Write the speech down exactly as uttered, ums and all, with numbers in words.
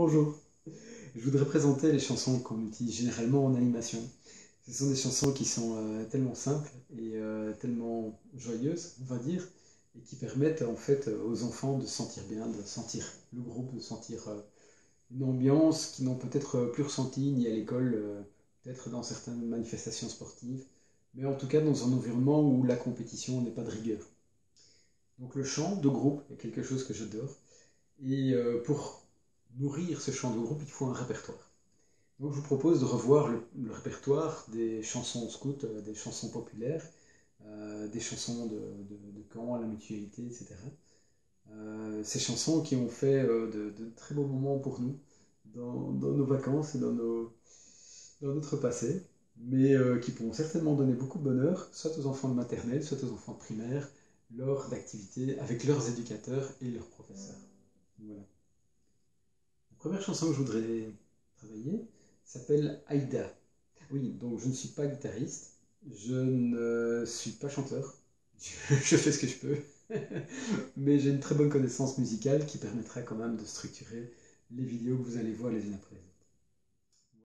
Bonjour. Je voudrais présenter les chansons qu'on utilise généralement en animation. Ce sont des chansons qui sont euh, tellement simples et euh, tellement joyeuses, on va dire, et qui permettent en fait aux enfants de se sentir bien, de sentir le groupe, de sentir euh, une ambiance qu'ils n'ont peut-être plus ressentie ni à l'école, euh, peut-être dans certaines manifestations sportives, mais en tout cas dans un environnement où la compétition n'est pas de rigueur. Donc le chant de groupe est quelque chose que j'adore. Et euh, pour nourrir ce chant de groupe, il faut un répertoire. Donc je vous propose de revoir le, le répertoire des chansons scouts, euh, des chansons populaires, euh, des chansons de, de, de camp, la mutualité, et cetera. Euh, ces chansons qui ont fait euh, de, de très beaux moments pour nous dans, dans nos vacances et dans, nos, dans notre passé, mais euh, qui pourront certainement donner beaucoup de bonheur, soit aux enfants de maternelle, soit aux enfants de primaire, lors d'activités avec leurs éducateurs et leurs professeurs. Voilà. La première chanson que je voudrais travailler s'appelle Aïda. Oui, donc je ne suis pas guitariste, je ne suis pas chanteur, je fais ce que je peux, mais j'ai une très bonne connaissance musicale qui permettra quand même de structurer les vidéos que vous allez voir les unes après les autres.